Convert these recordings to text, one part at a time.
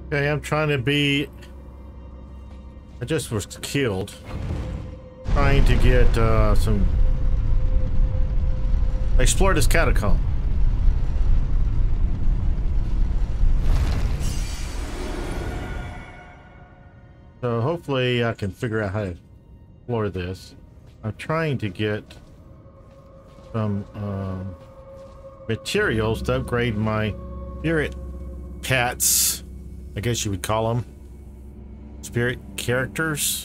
Okay, I'm trying to be... I just was killed. Trying to get some... Explore this catacomb. So hopefully I can figure out how to explore this. I'm trying to get some materials to upgrade my spirit cats, I guess you would call them. Spirit characters.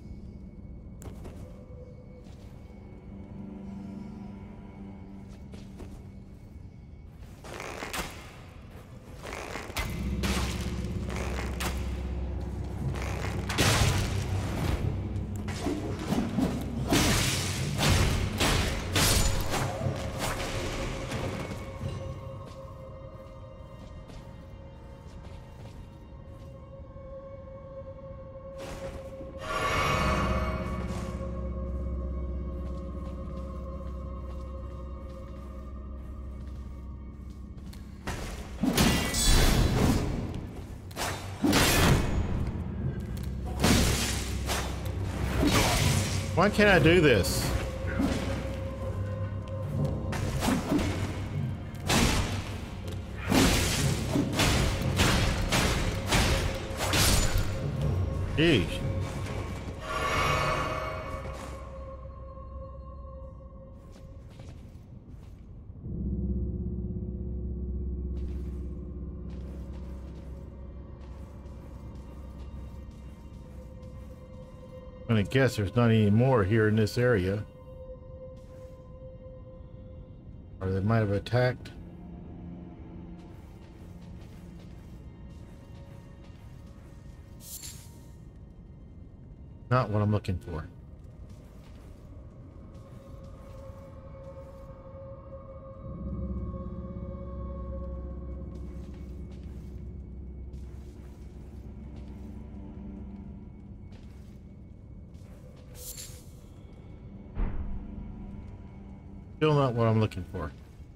Why can't I do this? Jeez. I'm gonna guess there's not any more here in this area. Or they might have attacked. Not what I'm looking for. Still not what I'm looking for.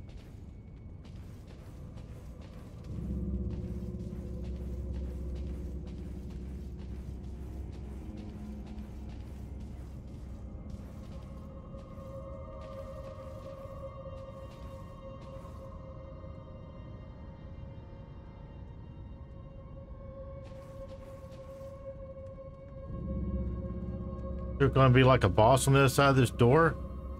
There's going to be like a boss on the other side of this door.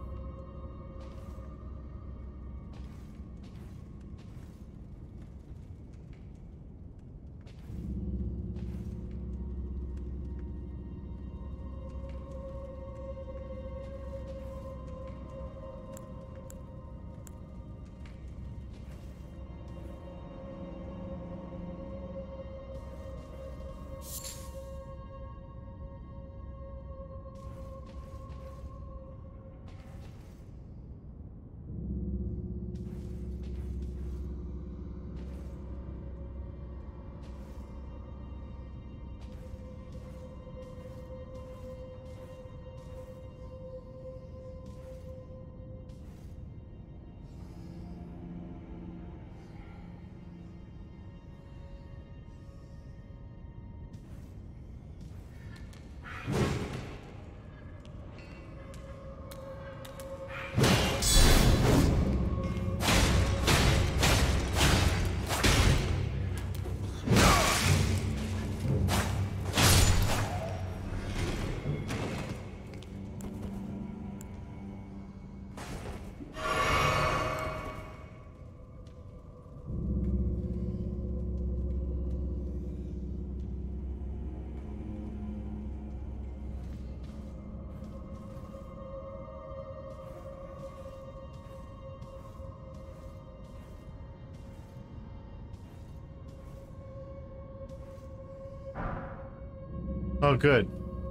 Oh, good.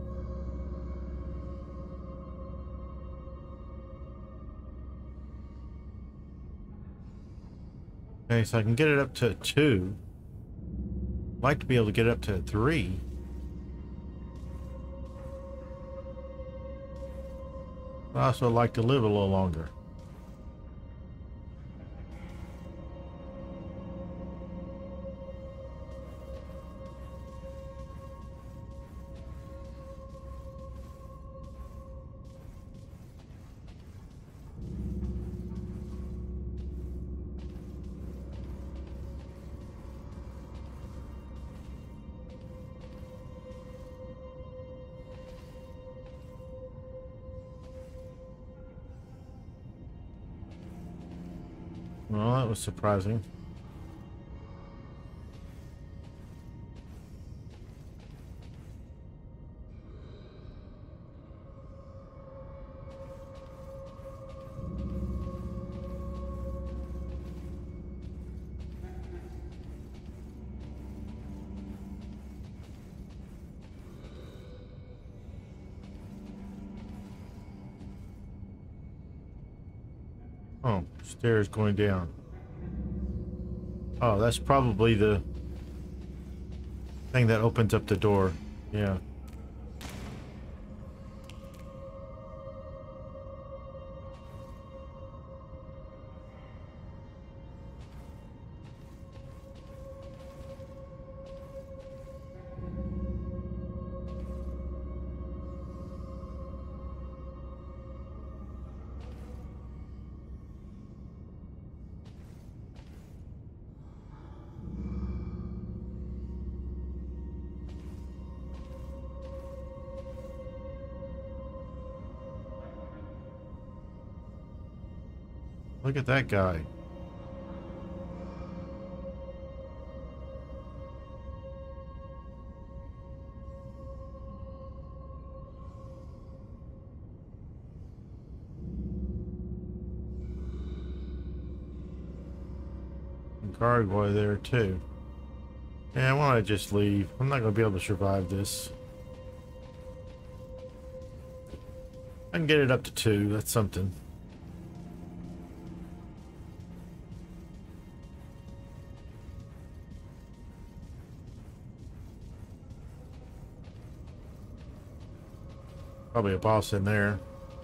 Okay, so I can get it up to 2. I'd like to be able to get it up to 3. I also like to live a little longer. Well, that was surprising. Oh, stairs going down. Oh, that's probably the thing that opens up the door. Yeah. Look at that guy. Gargoyle there too. Yeah, why don't I just leave? I'm not gonna be able to survive this. I can get it up to 2. That's something. Probably a boss in there.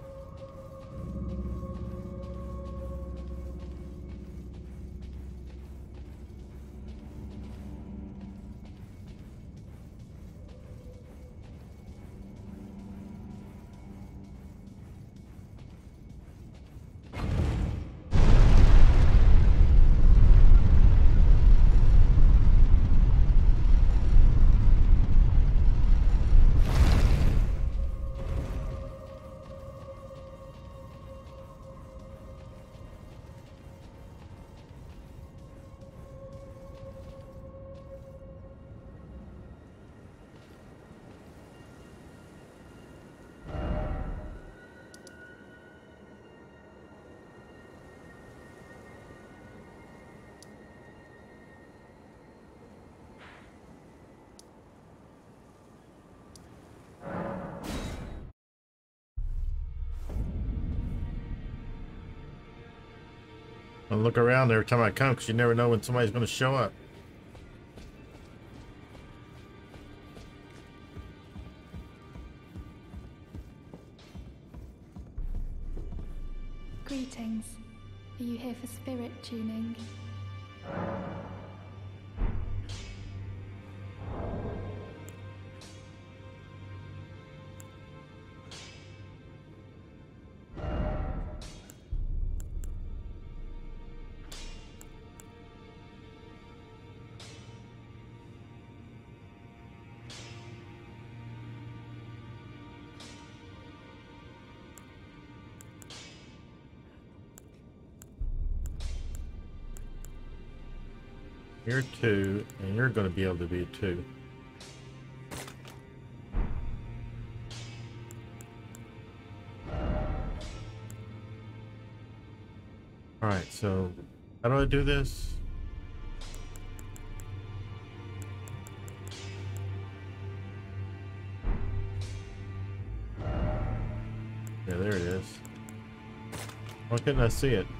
I look around every time I come because you never know when somebody's going to show up. Greetings. Are you here for spirit tuning? You're 2, and you're going to be able to be 2. Alright, so how do I do this? Yeah, there it is. Why couldn't I see it?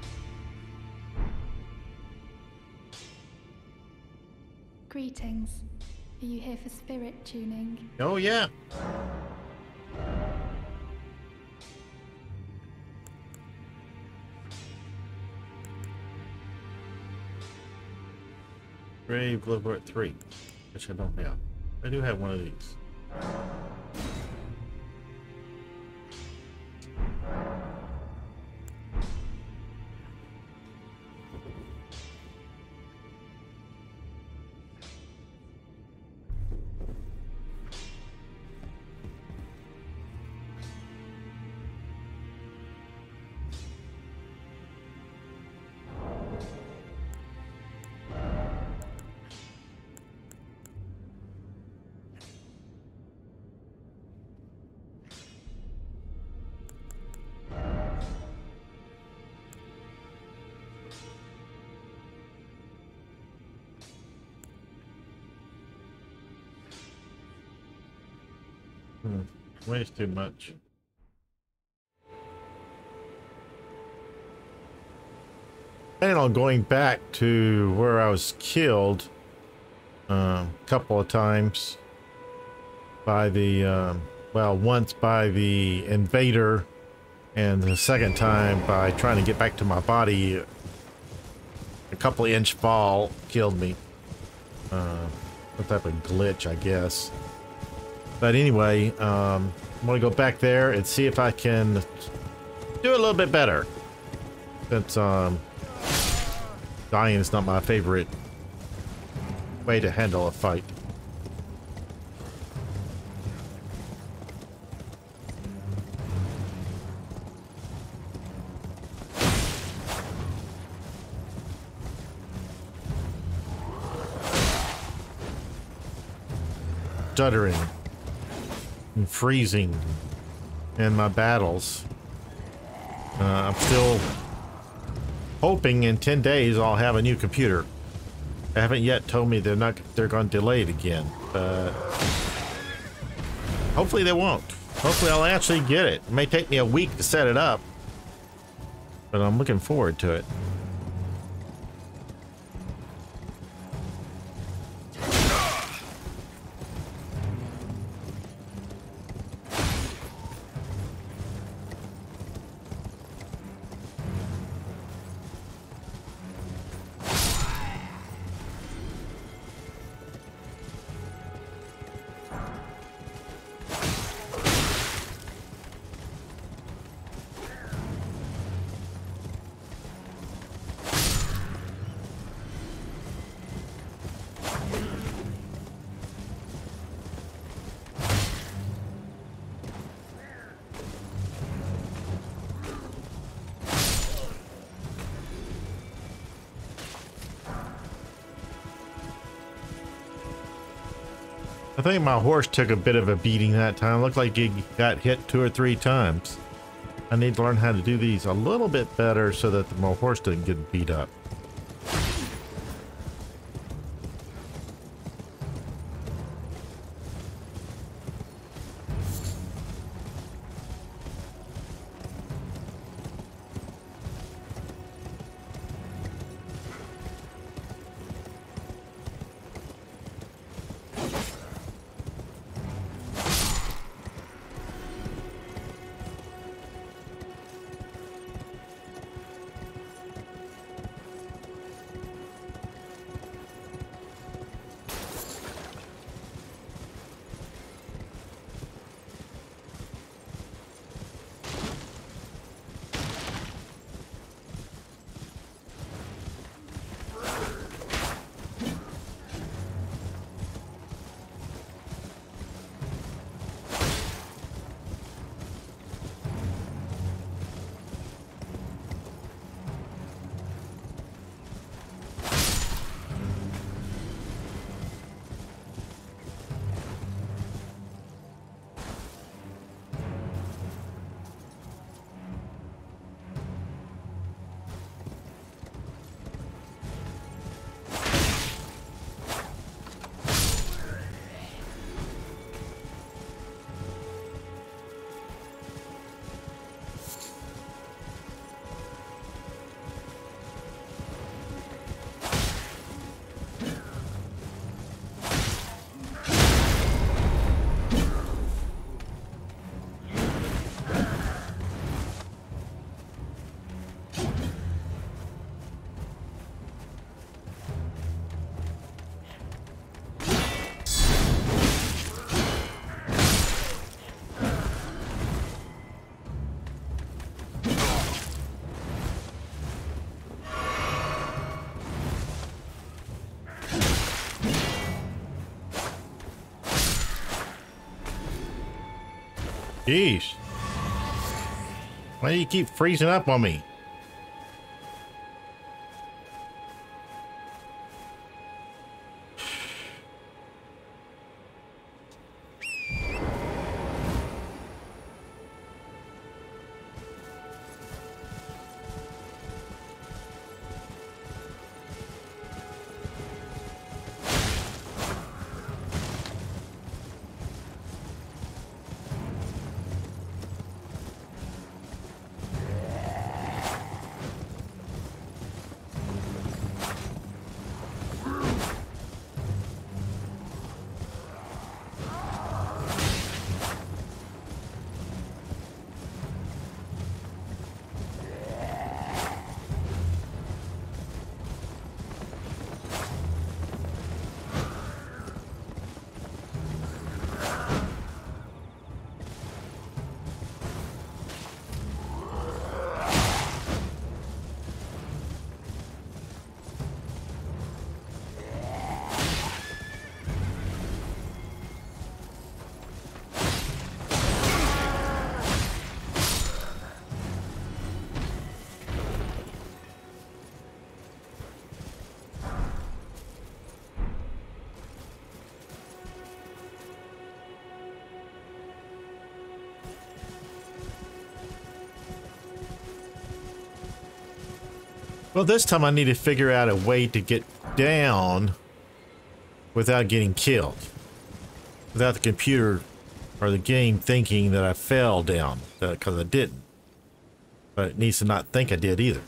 Greetings. Are you here for spirit tuning? Oh, yeah. Grave Liver at 3, which I don't have. I do have one of these. Weighs too much. Planning on going back to where I was killed a couple of times by the, well, once by the invader, and the second time by trying to get back to my body. A couple of inch fall killed me. What type of glitch, I guess. But anyway, I'm gonna go back there and see if I can do a little bit better. Since dying is not my favorite way to handle a fight. Stuttering and freezing in my battles. I'm still hoping in 10 days I'll have a new computer. They haven't yet told me they're going to delay it again, but hopefully they won't. Hopefully I'll actually get it. It may take me a week to set it up, but I'm looking forward to it. I think my horse took a bit of a beating that time. Looked like he got hit 2 or 3 times. I need to learn how to do these a little bit better so that my horse doesn't get beat up. Jeez. Why do you keep freezing up on me? Well, this time I need to figure out a way to get down without getting killed. Without the computer or the game thinking that I fell down, because I didn't. But it needs to not think I did either.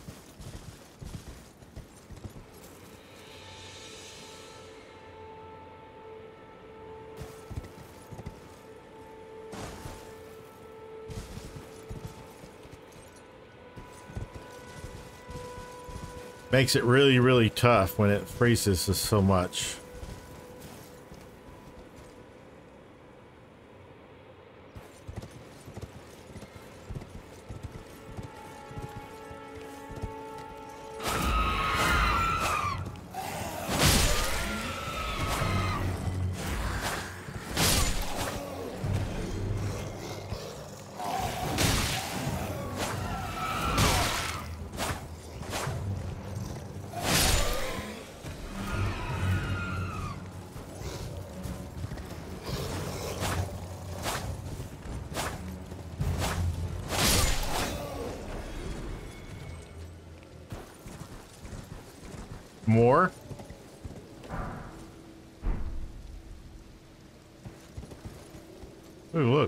Makes it really, really tough when it freezes us so much. More? Ooh, look.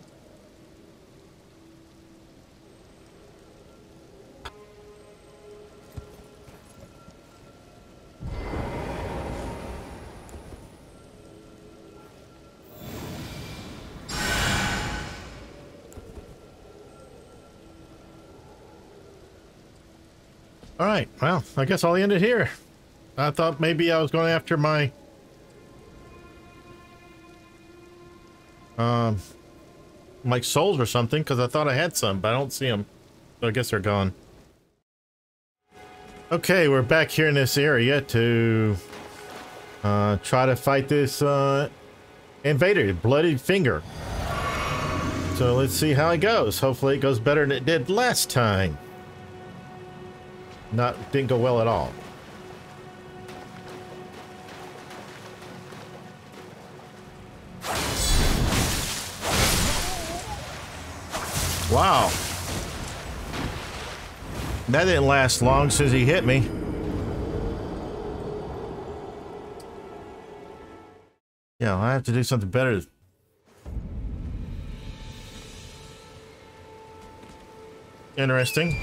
All right, well, I guess I'll end it here. I thought maybe I was going after my like souls or something, because I thought I had some, but I don't see them. So I guess they're gone. Okay, we're back here in this area to try to fight this invader, Bloody Finger. So let's see how it goes. Hopefully it goes better than it did last time. Didn't go well at all. Wow. That didn't last long since he hit me. Yeah, I have to do something better. Interesting.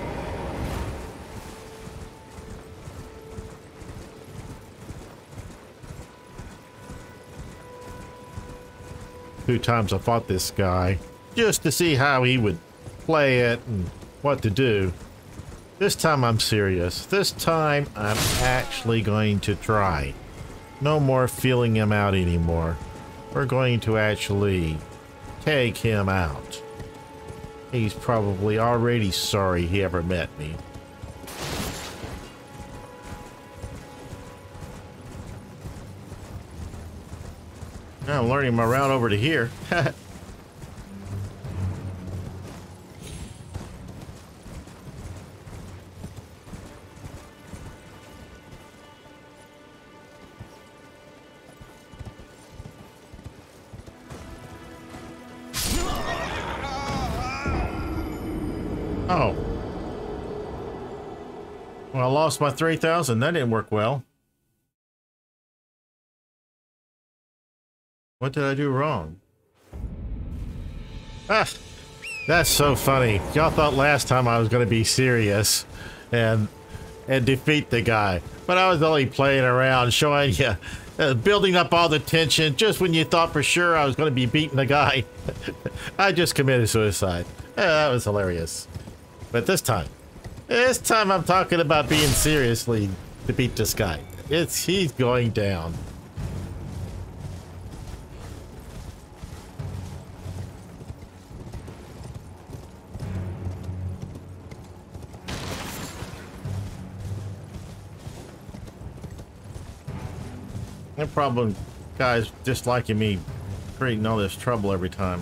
Two times I fought this guy just to see how he would play it and what to do. This time I'm serious. This time I'm actually going to try. No more feeling him out anymore. We're going to actually take him out. He's probably already sorry he ever met me. Now I'm learning my route over to here. Oh. Well, I lost my 3,000. That didn't work well. What did I do wrong? Ah, that's so funny. Y'all thought last time I was going to be serious and defeat the guy. But I was only playing around, showing you, building up all the tension just when you thought for sure I was going to be beating the guy. I just committed suicide. That was hilarious. But this time I'm talking about being seriously to beat this guy. He's going down. No problem, guys disliking me creating all this trouble every time.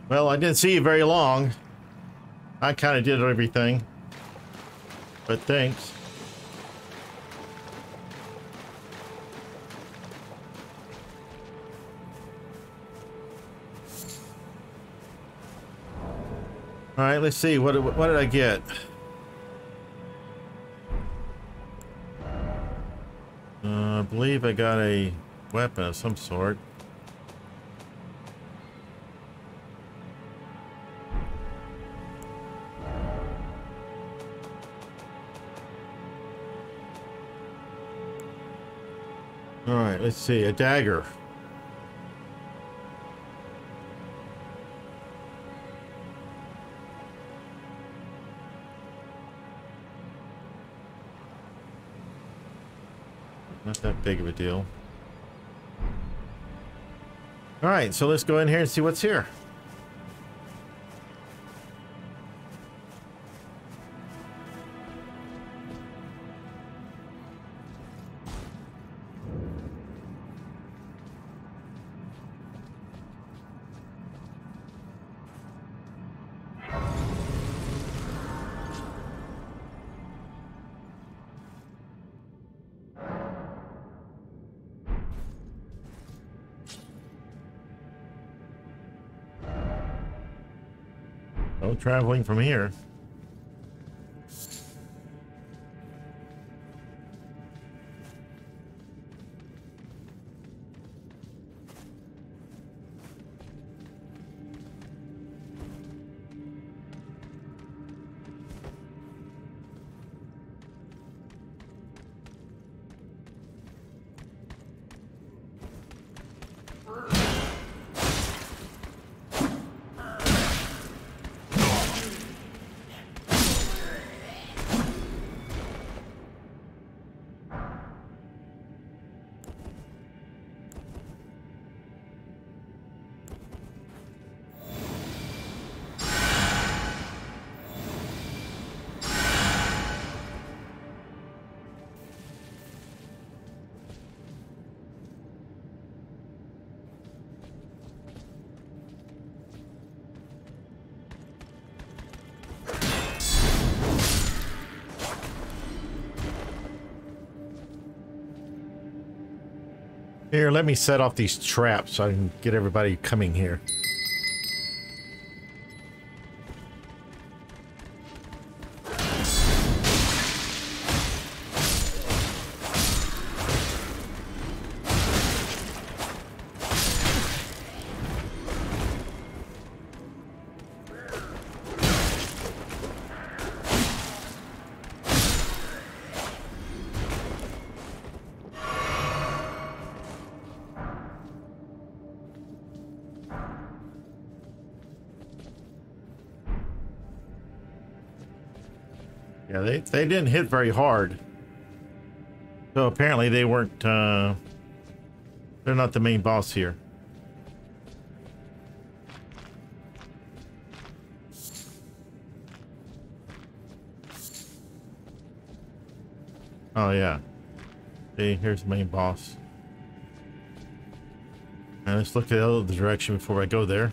Well, I didn't see you very long. I kind of did everything. But thanks. All right, let's see. What did I get? I believe I got a weapon of some sort. All right, let's see. A dagger. Not that big of a deal. All right, so let's go in here and see what's here. No traveling from here. Here, let me set off these traps so I can get everybody coming here. Yeah, they didn't hit very hard. So apparently they weren't, they're not the main boss here. Oh yeah. See, here's the main boss. And let's look at the other direction before I go there.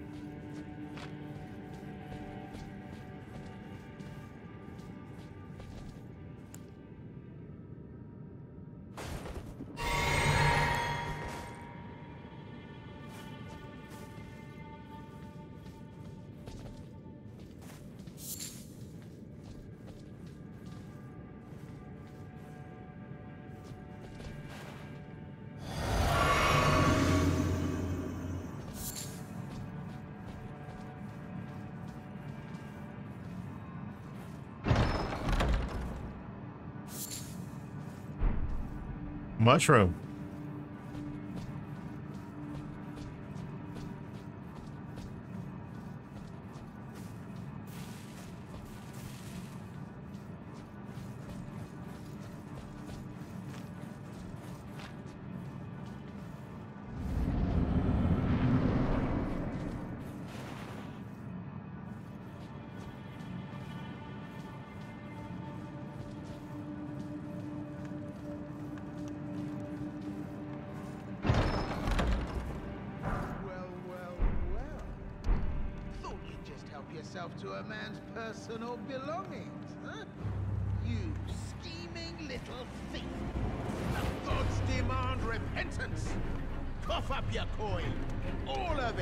Mushroom. yourself to a man's personal belongings, huh? You scheming little thief! The gods demand repentance! Cough up your coin! All of it!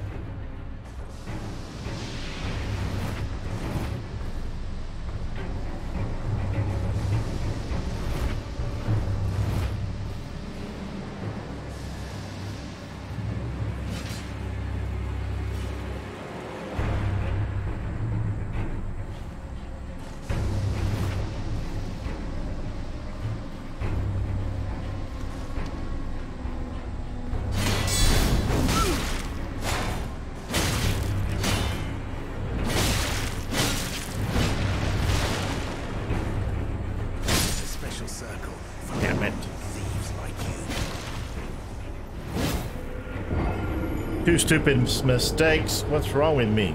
Two stupid mistakes. What's wrong with me?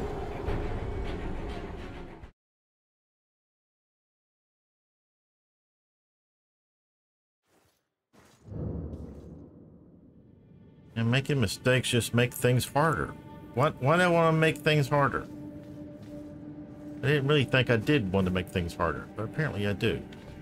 And making mistakes just make things harder. Why do I want to make things harder? I didn't really think I did want to make things harder, but apparently I do.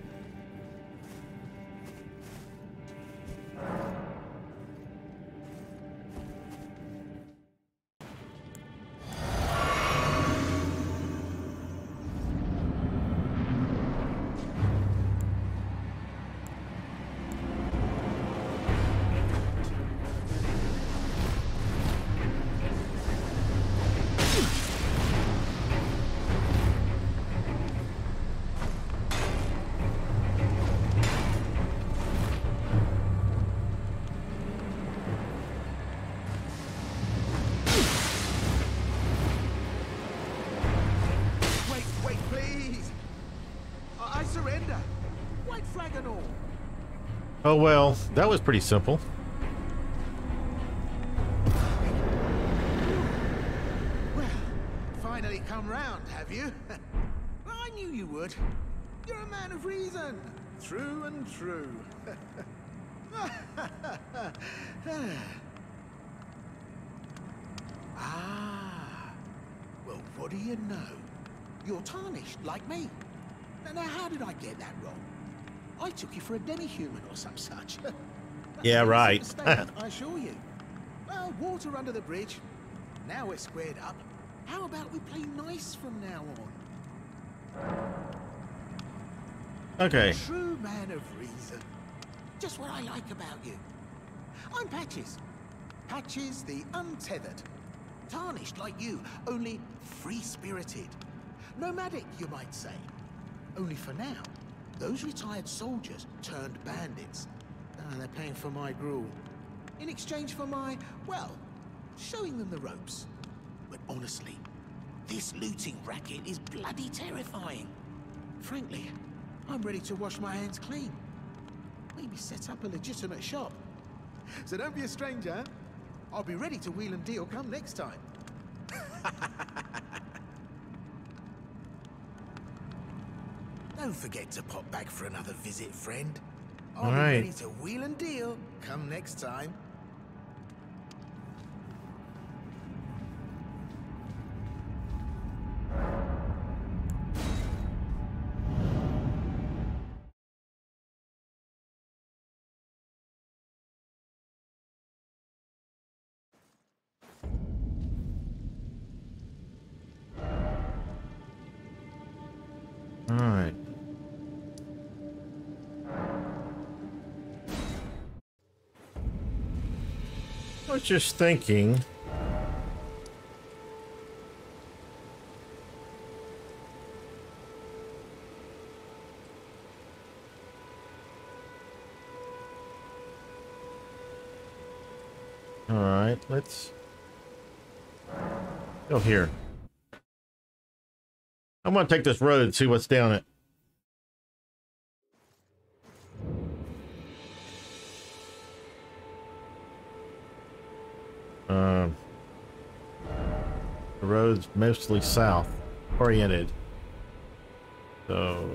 Oh well, that was pretty simple. Well, finally come round, have you? I knew you would. You're a man of reason. True and true. Ah. Well, what do you know? You're tarnished, like me. Now, how did I get that wrong? I took you for a demi-human or some such. Yeah, right. Mistake, I assure you. Well, water under the bridge. Now we're squared up. How about we play nice from now on? Okay. True man of reason. Just what I like about you. I'm Patches. Patches the untethered. Tarnished like you, only free-spirited. Nomadic, you might say. Only for now. Those retired soldiers turned bandits. They're paying for my gruel. In exchange for my, well, showing them the ropes. But honestly, this looting racket is bloody terrifying. Frankly, I'm ready to wash my hands clean. Maybe set up a legitimate shop. So don't be a stranger. I'll be ready to wheel and deal come next time. Don't forget to pop back for another visit, friend. I'll be ready to wheel and deal come next time. All right. I was just thinking. All right, let's go here. I'm gonna take this road and see what's down it. The road's mostly south oriented, so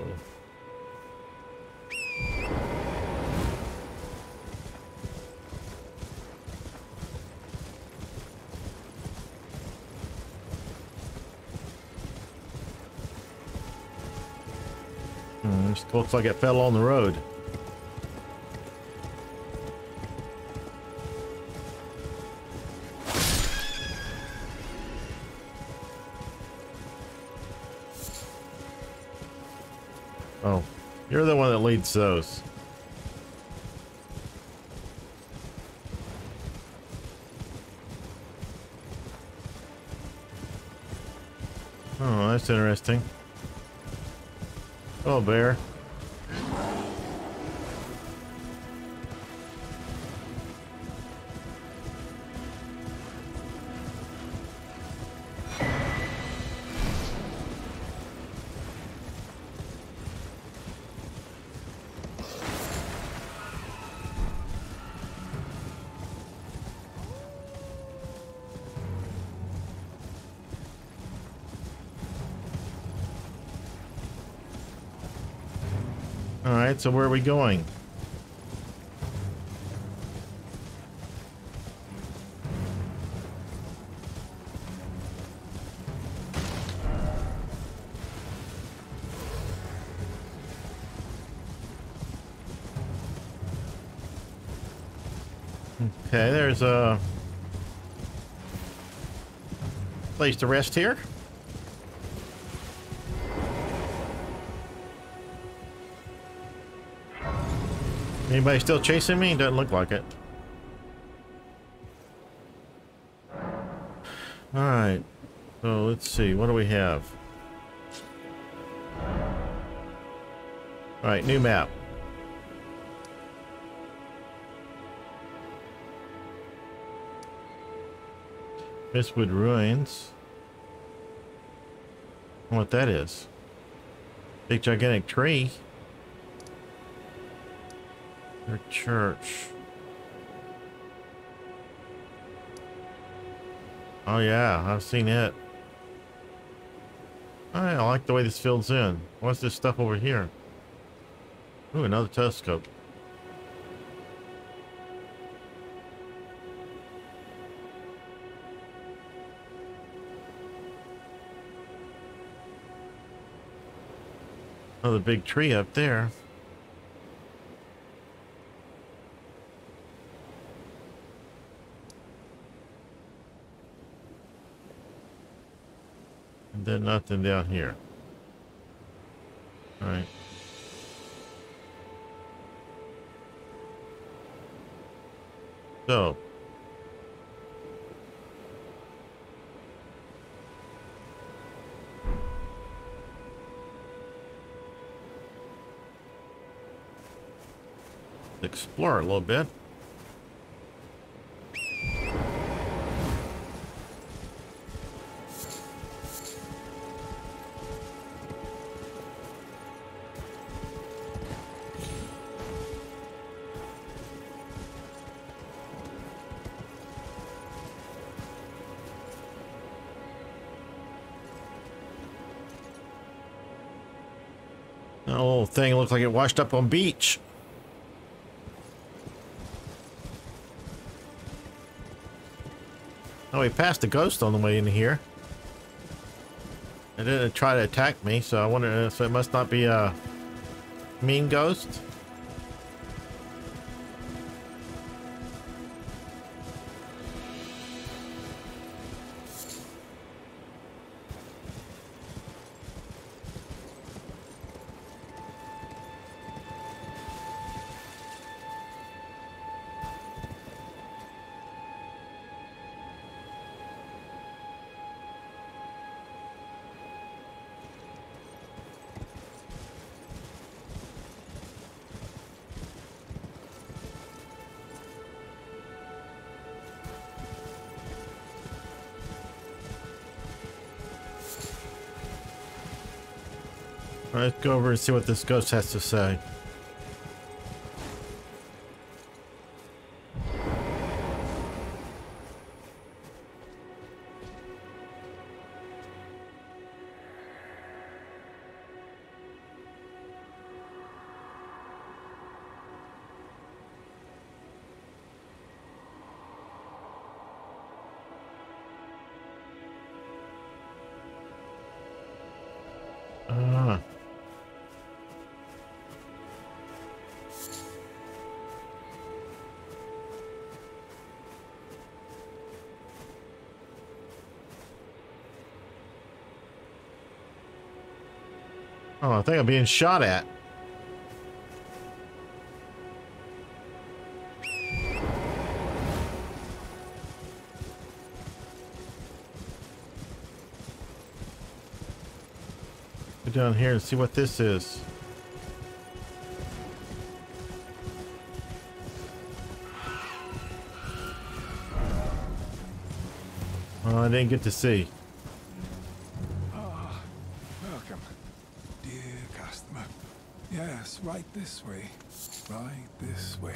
Just looks like it fell on the road. Oh, you're the one that leads those. Oh, that's interesting. Oh, bear. All right, so where are we going? Okay, there's a place to rest here. Anybody still chasing me? Doesn't look like it. All right, so let's see. What do we have? All right, new map. Mistwood Ruins. I don't know what that is. Big gigantic tree. Their church. Oh yeah, I've seen it. Alright, I like the way this fills in. What's this stuff over here? Ooh, another telescope. Another big tree up there. And then nothing down here. All right. So. Explore a little bit. That little thing looks like it washed up on beach. Oh, we passed a ghost on the way in here. It didn't try to attack me, so I wonder, so it must not be a mean ghost. All right, let's go over and see what this ghost has to say. Ah. Oh, I think I'm being shot at. Go down here and see what this is. Oh, I didn't get to see. Ah, welcome, dear customer. Yes, right this way. Right this way.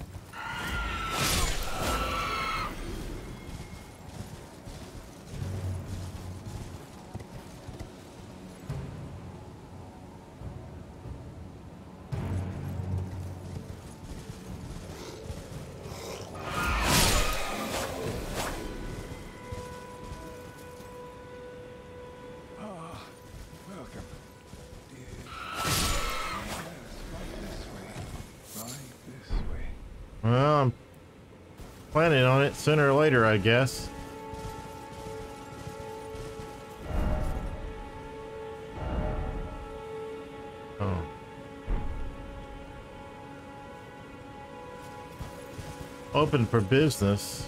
Well, I'm planning on it sooner or later, I guess. Oh. Open for business.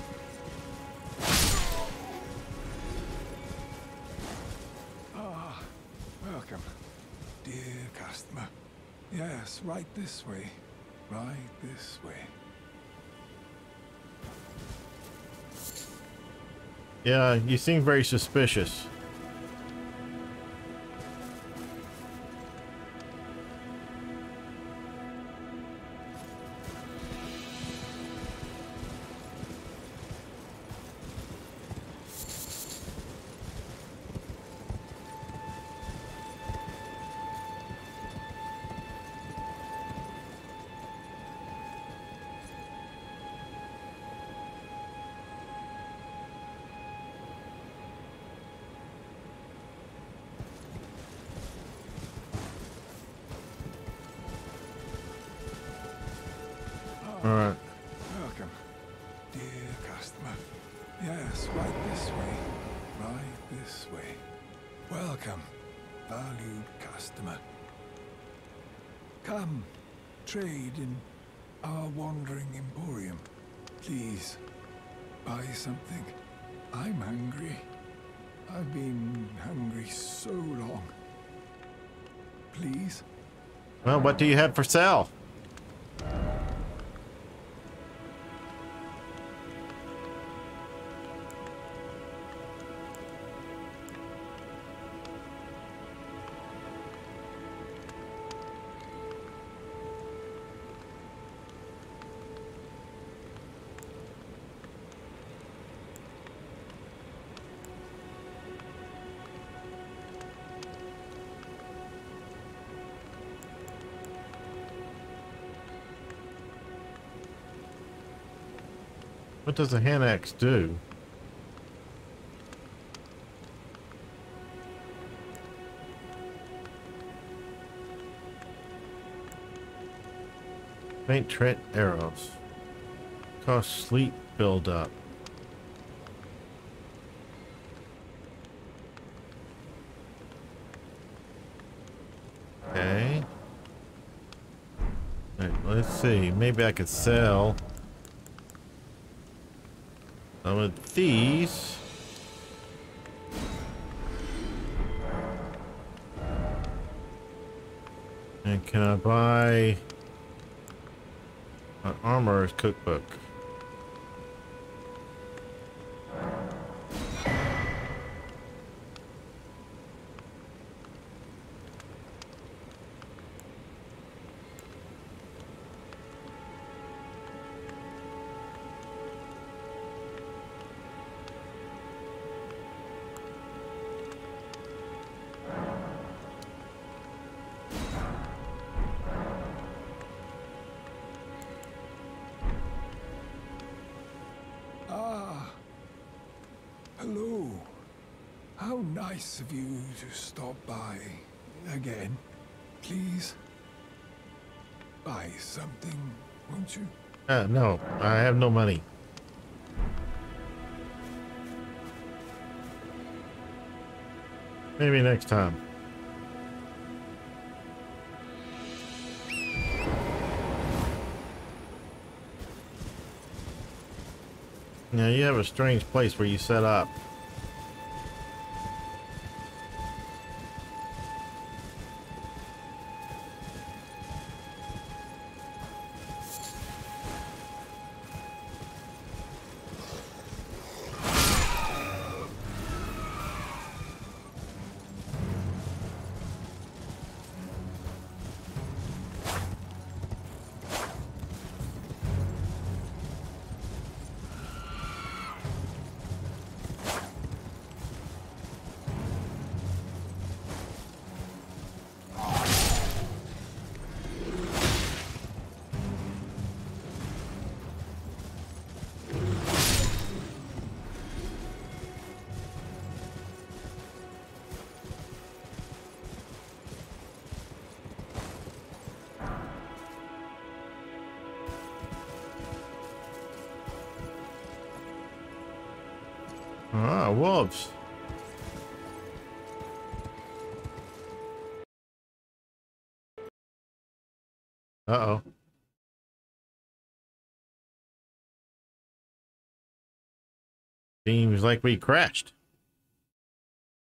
Ah, welcome, dear customer. Yes, right this way. Right this way. Yeah, you seem very suspicious. All right. Welcome, dear customer. Yes, right this way. Right this way. Welcome, valued customer. Come, trade in our wandering emporium. Please, buy something. I'm hungry. I've been hungry so long. Please? Well, what do you have for sale? What does a hand axe do? Faint trait arrows. Cause sleep buildup. Okay. Alright, let's see. Maybe I could sell some of these. And can I buy an armorer's cookbook? Ah, hello. How nice of you to stop by again. Please, buy something, won't you? No, I have no money. Maybe next time. Now you have a strange place where you set up. Ah, wolves. Uh-oh. Seems like we crashed.